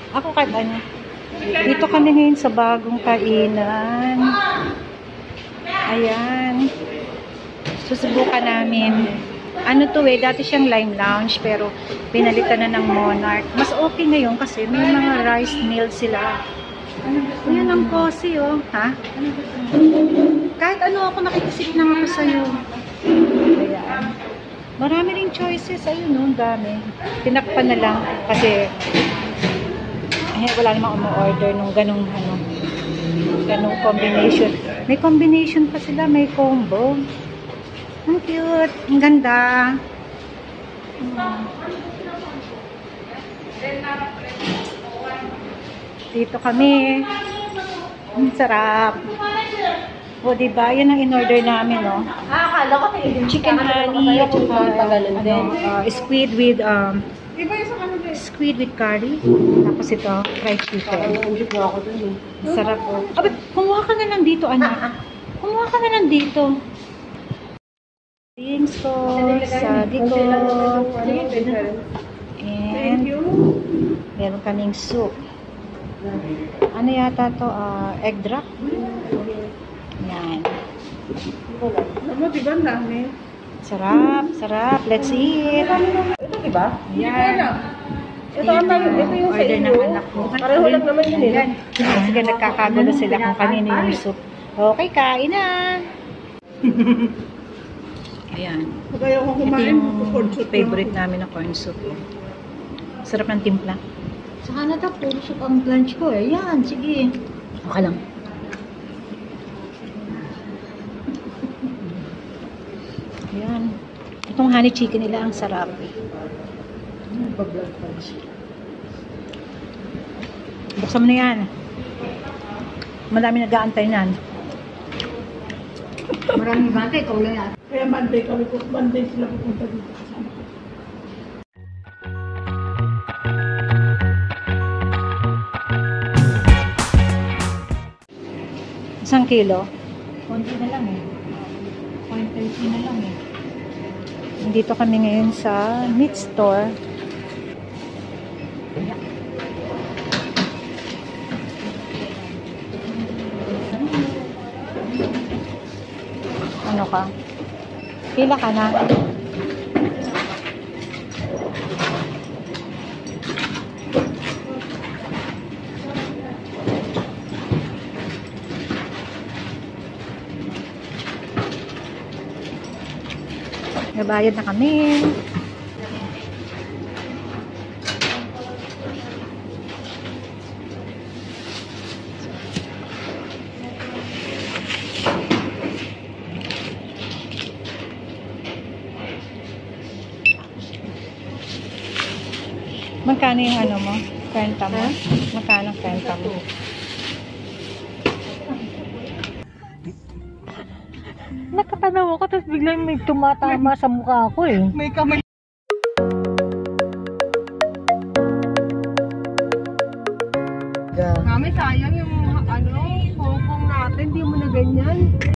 Ako kahit ano. Dito kami ngayon sa bagong kainan. Ayan. Susubukan namin. Ano to dati siyang Lime Lounge pero pinalitan na ng Monarch. Mas okay ngayon kasi may mga rice meal sila. Ayan ang cozy ha? Kahit ano ako nakikisip na ako sa'yo. Ayan. Marami ring choices. Ayun ang dami. Tinakpan na lang kasi wala namang umu-order nung ganong combination. May combination pa sila, may combo. Ang cute, ang ganda. Dito kami. Ang sarap. O, diba? Yan ang in-order namin, no? Akala ko Chicken honey at squid with squid with curry. Tapos ito, fried chicken. Sarap po. Abi, kumuha ka na lang dito, anak. Kumuha ka na lang dito. Bean sauce, sagiko. And meron kaming soup. Ano yata to? Egg drop. Yan. Ano, diba ang dami? Sarap, sarap. Let's eat. Ito, diba? Yan. Ito yung sa order inyo. ng anak ko. Pareho lang naman yun Ayan. Sige, nagkakagulo sila kung kanino yung soup. Okay, kain na. Ayan. Kaya ako Ito kumain, yung favorite namin na corn soup. Sarap ng timpla. Saka na daw, puro soup ang lunch ko eh. Yan, sige. Okay lang. Ayan. Itong honey chicken nila ang sarap. Buksan mo na yan. Madami nag-aantay nan. Maraming bata, ikaw lang yan. Kaya Monday sila pupunta dito. Isang kilo. Konti na lang eh. 0.30 na lang eh. Dito kami ngayon sa meat store. Ano ka? Pila ka na? Nabayad na kami. Magkano yung ano mo? Kwenta mo? Magkano ang kwenta mo? Nakatanaw ako, tapos biglang may tumatama sa mukha ko eh. May kamay. Kami sayang yung hongkong natin, di mo na ganyan.